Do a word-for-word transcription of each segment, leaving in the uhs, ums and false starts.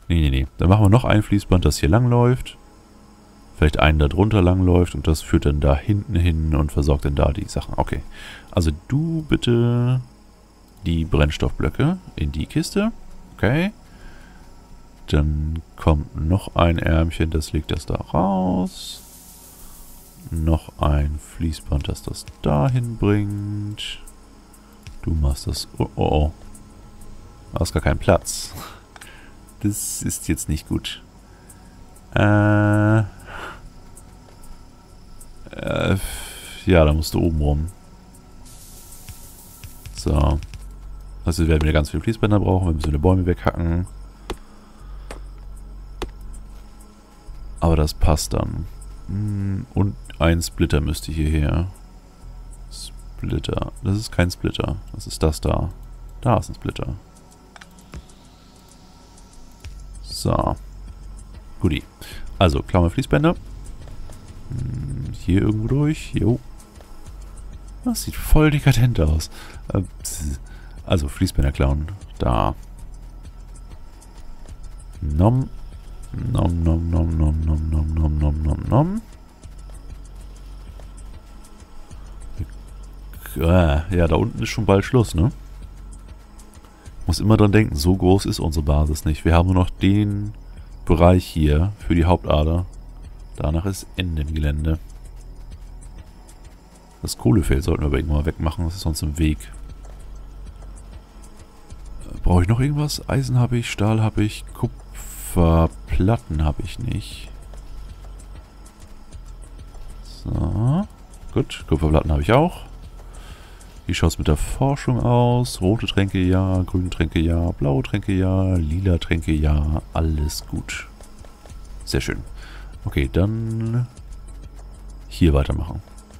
Nee, nee, nee. Dann machen wir noch ein Fließband, das hier lang läuft. Vielleicht einen da drunter lang läuft und das führt dann da hinten hin und versorgt dann da die Sachen. Okay. Also du bitte die Brennstoffblöcke in die Kiste. Okay. Dann kommt noch ein Ärmchen, das legt das da raus. Noch ein Fließband, das das dahin bringt. Du machst das... Oh, oh, oh. Du hast gar keinen Platz. Das ist jetzt nicht gut. Äh... Äh... Ja, da musst du oben rum. So. Also wir werden wieder ganz viele Fließbänder brauchen. Wir müssen wieder Bäume weghacken. Aber das passt dann. Und ein Splitter müsste hierher. Splitter. Das ist kein Splitter. Das ist das da. Da ist ein Splitter. So. Guti. Also, klauen wir Fließbänder. Hier irgendwo durch. Jo. Das sieht voll dekadent aus. Also, Fließbänder klauen. Da. Nom. Nom, nom, nom, nom, nom, nom, nom, nom, nom, nom. Ja, da unten ist schon bald Schluss, ne? Ich muss immer dran denken, so groß ist unsere Basis nicht. Wir haben nur noch den Bereich hier für die Hauptader. Danach ist Ende im Gelände. Das Kohlefeld sollten wir aber irgendwann mal wegmachen, das ist sonst im Weg. Brauche ich noch irgendwas? Eisen habe ich, Stahl habe ich, Kupferplatten habe ich nicht. So, gut, Kupferplatten habe ich auch. Wie schaut es mit der Forschung aus? Rote Tränke ja, grüne Tränke ja, blaue Tränke ja, lila Tränke ja, alles gut. Sehr schön. Okay, dann hier weitermachen.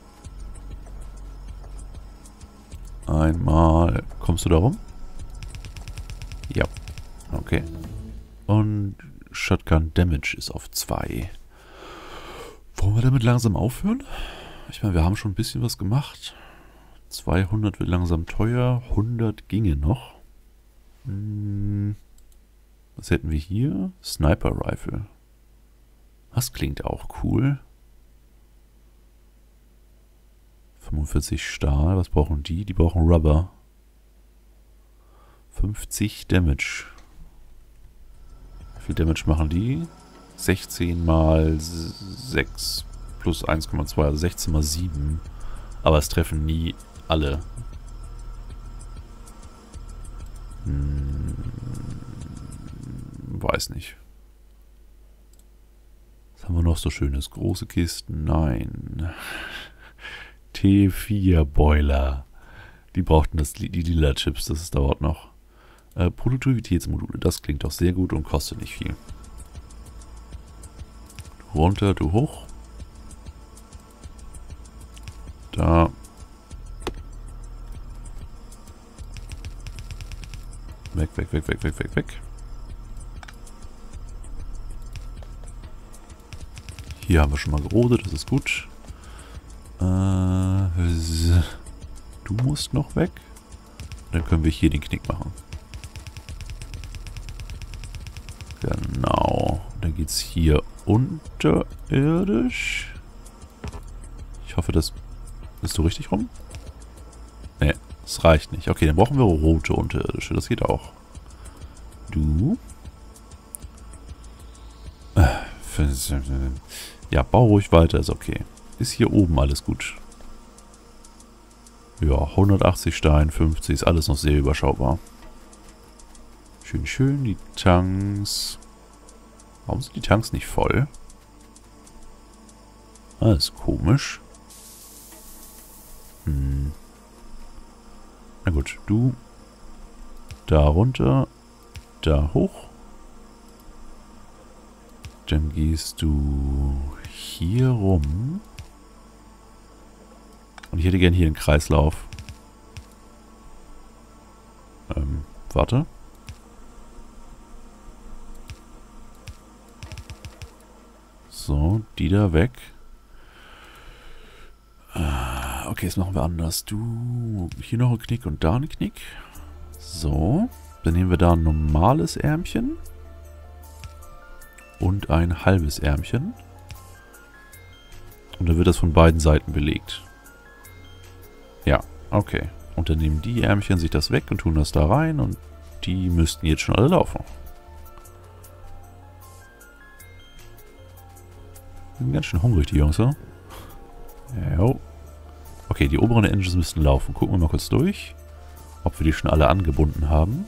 Einmal, kommst du da rum? Ja, okay. Und Shotgun Damage ist auf zwei. Wollen wir damit langsam aufhören? Ich meine, wir haben schon ein bisschen was gemacht. zweihundert wird langsam teuer. hundert ginge noch. Hm. Was hätten wir hier? Sniper Rifle. Das klingt auch cool. fünfundvierzig Stahl. Was brauchen die? Die brauchen Rubber. fünfzig Damage. Wie viel Damage machen die? sechzehn mal sechs plus eins Komma zwei, also sechzehn mal sieben. Aber es treffen nie alle. Hm, weiß nicht. Was haben wir noch so Schönes? Große Kisten? Nein. T vier Boiler. Die brauchten das, die lila Chips, das dauert noch. Äh, Produktivitätsmodule, das klingt doch sehr gut und kostet nicht viel. Du runter, du hoch. Da. Weg, weg, weg, weg, weg, weg, weg. Hier haben wir schon mal gerodet, das ist gut. Äh, du musst noch weg. Dann können wir hier den Knick machen. Genau. Dann geht es hier unterirdisch. Ich hoffe, das... Bist du richtig rum? Ne, das reicht nicht. Okay, dann brauchen wir rote unterirdische. Das geht auch. Du. Ja, bau ruhig weiter, ist okay. Ist hier oben alles gut. Ja, hundertachtzig Stein, fünfzig, ist alles noch sehr überschaubar. Schön, schön, die Tanks. Warum sind die Tanks nicht voll? Das ist komisch. Hm. Na gut, du da runter, da hoch. Dann gehst du hier rum. Und ich hätte gern hier einen Kreislauf. Ähm, warte. So, die da weg. Okay, das machen wir anders. Du, hier noch ein Knick und da ein Knick. So, dann nehmen wir da ein normales Ärmchen. und ein halbes Ärmchen. Und dann wird das von beiden Seiten belegt. Ja, okay. Und dann nehmen die Ärmchen sich das weg und tun das da rein und die müssten jetzt schon alle laufen. Die sind ganz schön hungrig, die Jungs, ja? Jo. Okay, die oberen Engines müssten laufen. Gucken wir mal kurz durch, ob wir die schon alle angebunden haben.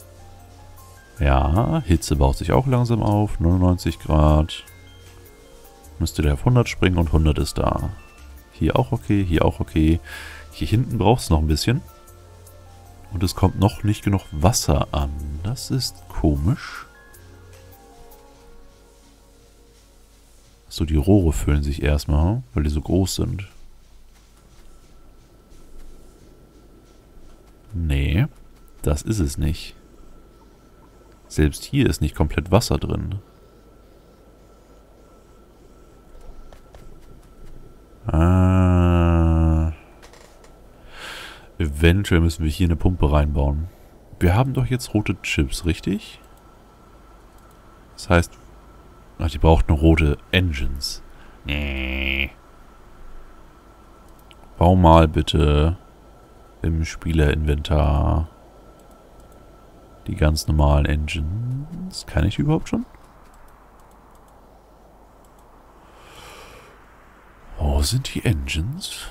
Ja, Hitze baut sich auch langsam auf. neunundneunzig Grad. Müsste der auf hundert springen und hundert ist da. Hier auch okay, hier auch okay. Hier hinten braucht es noch ein bisschen. Und es kommt noch nicht genug Wasser an. Das ist komisch. So, die Rohre füllen sich erstmal, weil die so groß sind. Nee, das ist es nicht. Selbst hier ist nicht komplett Wasser drin. Ah. Eventuell müssen wir hier eine Pumpe reinbauen. Wir haben doch jetzt rote Chips, richtig? Das heißt... Ach, die brauchten rote Engines. Nee. Bau mal bitte im Spielerinventar die ganz normalen Engines. Kann ich die überhaupt schon? Wo sind die Engines?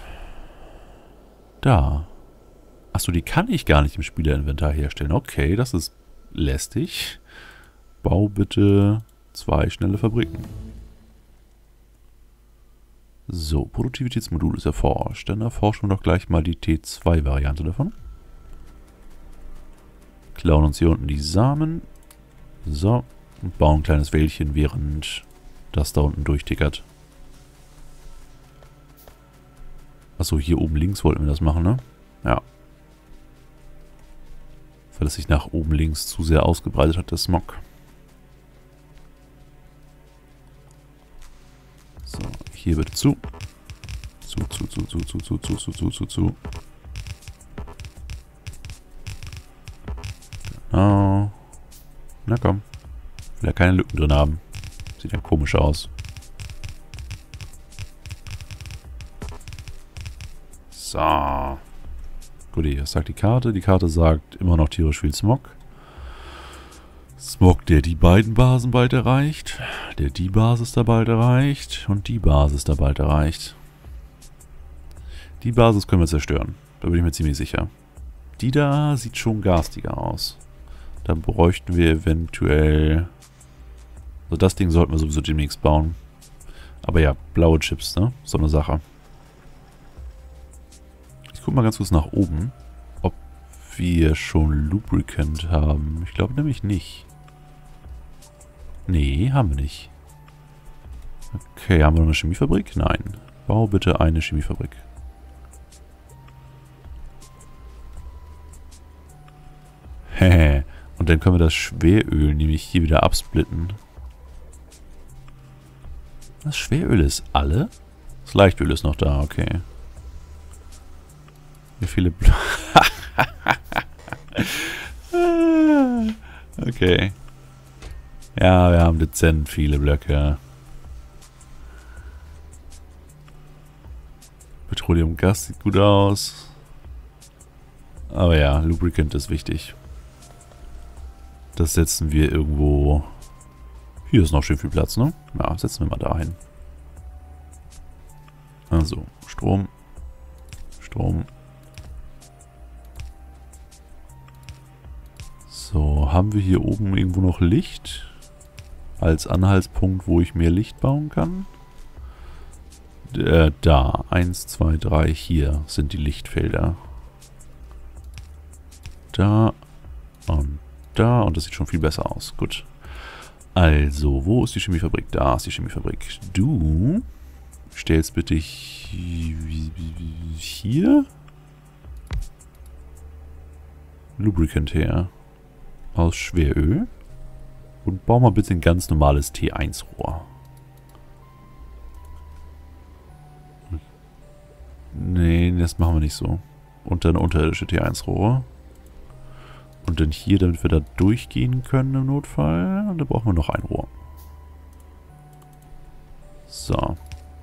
Da. Achso, die kann ich gar nicht im Spielerinventar herstellen. Okay, das ist lästig. Bau bitte zwei schnelle Fabriken. So, Produktivitätsmodul ist erforscht. Dann erforschen wir doch gleich mal die T zwei Variante davon. Klauen uns hier unten die Samen. So, und bauen ein kleines Wäldchen, während das da unten durchtickert. Achso, hier oben links wollten wir das machen, ne? Ja. Weil es sich nach oben links zu sehr ausgebreitet hat, der Smog. So, hier wird zu. Zu, zu, zu, zu, zu, zu, zu, zu, zu, zu, zu. Genau. Na komm. Will ja keine Lücken drin haben. Sieht ja komisch aus. So. Gut, was sagt die Karte? Die Karte sagt immer noch tierisch viel Smog. Smog, der die beiden Basen bald erreicht. Der die Basis da bald erreicht. Und die Basis da bald erreicht. Die Basis können wir zerstören. Da bin ich mir ziemlich sicher. Die da sieht schon garstiger aus. Da bräuchten wir eventuell... Also das Ding sollten wir sowieso demnächst bauen. Aber ja, blaue Chips, ne? So eine Sache. Ich guck mal ganz kurz nach oben, ob wir schon Lubricant haben. Ich glaube nämlich nicht. Nee, haben wir nicht. Okay, haben wir noch eine Chemiefabrik? Nein. Bau bitte eine Chemiefabrik. Hehe. Und dann können wir das Schweröl nämlich hier wieder absplitten. Das Schweröl ist alle? Das Leichtöl ist noch da, okay. Wie viele... Bl okay. Ja, wir haben dezent viele Blöcke. Petroleumgas sieht gut aus. Aber ja, Lubricant ist wichtig. Das setzen wir irgendwo... Hier ist noch schön viel Platz, ne? Ja, setzen wir mal da hin. Also, Strom. Strom. So, haben wir hier oben irgendwo noch Licht? Als Anhaltspunkt, wo ich mehr Licht bauen kann? Äh, da. Eins, zwei, drei. Hier sind die Lichtfelder. Da. Und da. Und das sieht schon viel besser aus. Gut. Also, wo ist die Chemiefabrik? Da ist die Chemiefabrik. Du stellst bitte hier Lubricant her. Aus Schweröl. Und bau mal bitte ein ganz normales T eins Rohr. Nee, das machen wir nicht so. Und dann unterirdische T eins Rohr. Und dann hier, damit wir da durchgehen können im Notfall. Und da brauchen wir noch ein Rohr. So.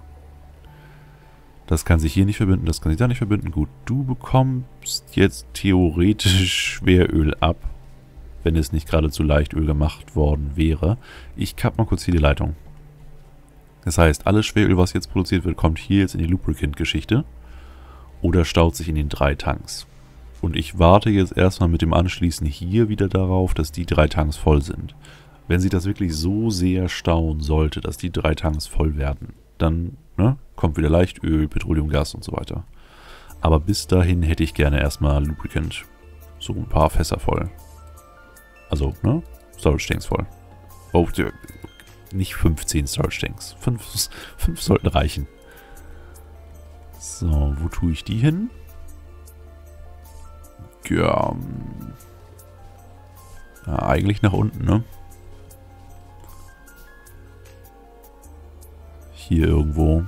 Das kann sich hier nicht verbinden, das kann sich da nicht verbinden. Gut, du bekommst jetzt theoretisch Schweröl ab, wenn es nicht gerade zu Leichtöl gemacht worden wäre. Ich kapp mal kurz hier die Leitung. Das heißt, alles Schweröl, was jetzt produziert wird, kommt hier jetzt in die Lubricant-Geschichte oder staut sich in den drei Tanks. Und ich warte jetzt erstmal mit dem Anschließen hier wieder darauf, dass die drei Tanks voll sind. Wenn sich das wirklich so sehr stauen sollte, dass die drei Tanks voll werden, dann ne, kommt wieder Leichtöl, Petroleumgas und so weiter. Aber bis dahin hätte ich gerne erstmal Lubricant. So ein paar Fässer voll. Also, ne? Storage Tanks voll. Oh, nicht fünfzehn Storage Tanks. Fünf, fünf sollten reichen. So, wo tue ich die hin? Ja, ja, eigentlich nach unten, ne? Hier irgendwo.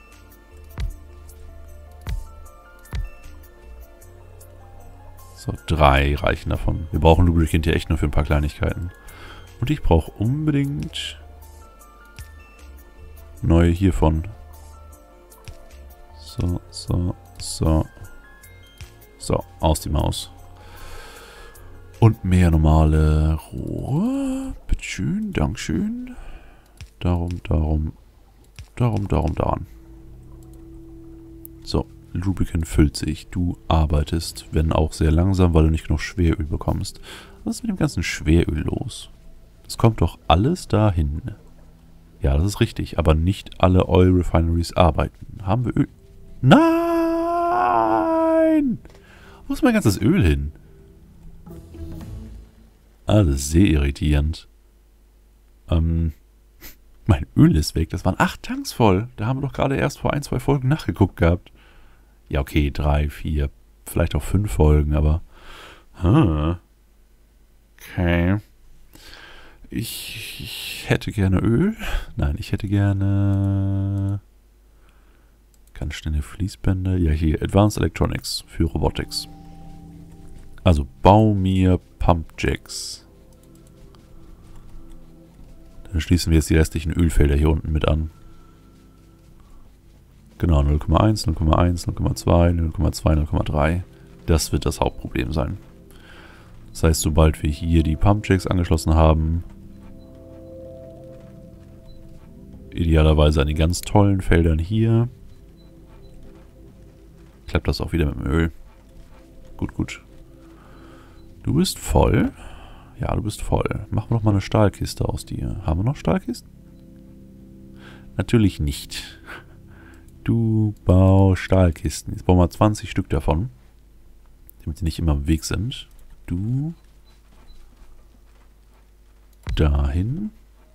So, drei reichen davon. Wir brauchen Lubricant hier echt nur für ein paar Kleinigkeiten. Und ich brauche unbedingt neue hiervon. So, so, so. So, aus die Maus. Und mehr normale Rohre. Bitteschön, Dankeschön. Darum, darum, darum, darum, daran. So, Lubricant füllt sich. Du arbeitest, wenn auch sehr langsam, weil du nicht genug Schweröl bekommst. Was ist mit dem ganzen Schweröl los? Das kommt doch alles dahin. Ja, das ist richtig, aber nicht alle Oil Refineries arbeiten. Haben wir Öl? Nein! Wo ist mein ganzes Öl hin? Alles sehr irritierend. Ähm, mein Öl ist weg. Das waren acht Tanks voll. Da haben wir doch gerade erst vor ein, zwei Folgen nachgeguckt gehabt. Ja, okay, drei, vier, vielleicht auch fünf Folgen, aber... Huh. Okay. Ich, ich hätte gerne Öl. Nein, ich hätte gerne... Ganz schnelle Fließbänder. Ja, hier, Advanced Electronics für Robotics. Also, bau mir Pumpjacks. Dann schließen wir jetzt die restlichen Ölfelder hier unten mit an. Genau, null Komma eins, null Komma eins, null Komma zwei, null Komma zwei, null Komma drei. Das wird das Hauptproblem sein. Das heißt, sobald wir hier die Pumpjacks angeschlossen haben, idealerweise an den ganz tollen Feldern hier, klappt das auch wieder mit dem Öl. Gut, gut. Du bist voll. Ja, du bist voll. Machen wir doch mal eine Stahlkiste aus dir. Haben wir noch Stahlkisten? Natürlich nicht. Du baust Stahlkisten. Jetzt bauen wir zwanzig Stück davon. Damit sie nicht immer im Weg sind. Du. Dahin.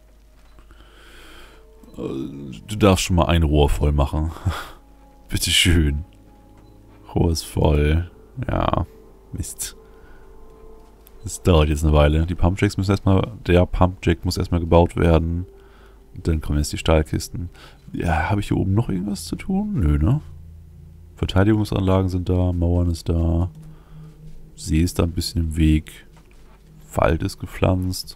Du darfst schon mal ein Rohr voll machen. Bitteschön. Rohr ist voll. Ja. Mist. Das dauert jetzt eine Weile. Die Pumpjacks müssen erstmal. Der Pumpjack muss erstmal gebaut werden. Und dann kommen jetzt die Stahlkisten. Ja, habe ich hier oben noch irgendwas zu tun? Nö, ne? Verteidigungsanlagen sind da, Mauern ist da. See ist da ein bisschen im Weg. Wald ist gepflanzt.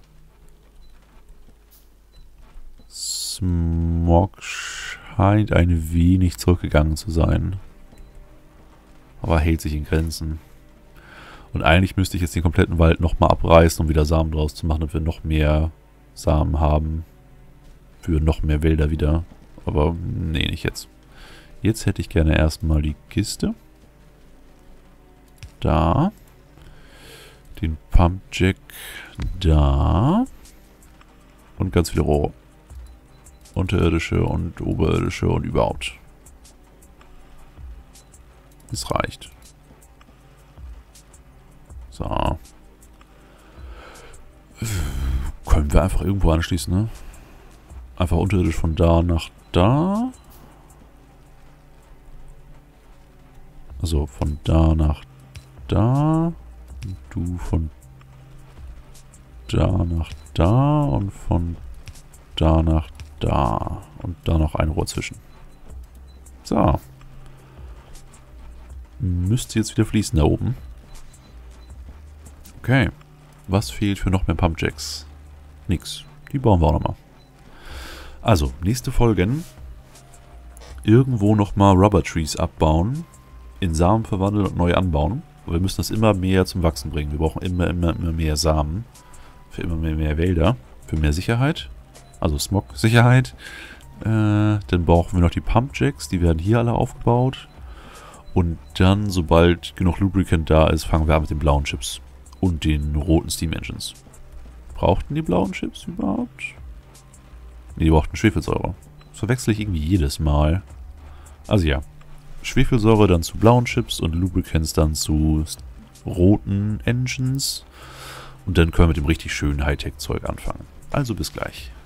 Smog scheint ein wenig zurückgegangen zu sein. Aber hält sich in Grenzen. Und eigentlich müsste ich jetzt den kompletten Wald nochmal abreißen, um wieder Samen draus zu machen, damit wir noch mehr Samen haben. Für noch mehr Wälder wieder. Aber nee, nicht jetzt. Jetzt hätte ich gerne erstmal die Kiste. Da. Den Pumpjack da. Und ganz viele Rohre. Unterirdische und oberirdische und überhaupt. Das reicht. So. Können wir einfach irgendwo anschließen, ne? Einfach unterirdisch von da nach da. Also von da nach da. Und du von da nach da. Und von da nach da. Und da noch ein Rohr zwischen. So. Müsste jetzt wieder fließen da oben. Okay. Was fehlt für noch mehr Pumpjacks? Nix. Die bauen wir auch nochmal. Also, nächste Folgen irgendwo nochmal Rubber Trees abbauen, in Samen verwandeln und neu anbauen. Wir müssen das immer mehr zum Wachsen bringen. Wir brauchen immer, immer, immer mehr Samen. Für immer mehr, mehr Wälder. Für mehr Sicherheit. Also Smog-Sicherheit. Äh, dann brauchen wir noch die Pumpjacks. Die werden hier alle aufgebaut. Und dann, sobald genug Lubricant da ist, fangen wir an mit den blauen Chips. Und den roten Steam Engines. Brauchten die blauen Chips überhaupt? Ne, die brauchten Schwefelsäure. Das verwechsel ich irgendwie jedes Mal. Also ja. Schwefelsäure dann zu blauen Chips und Lubricants dann zu roten Engines. Und dann können wir mit dem richtig schönen Hightech-Zeug anfangen. Also bis gleich.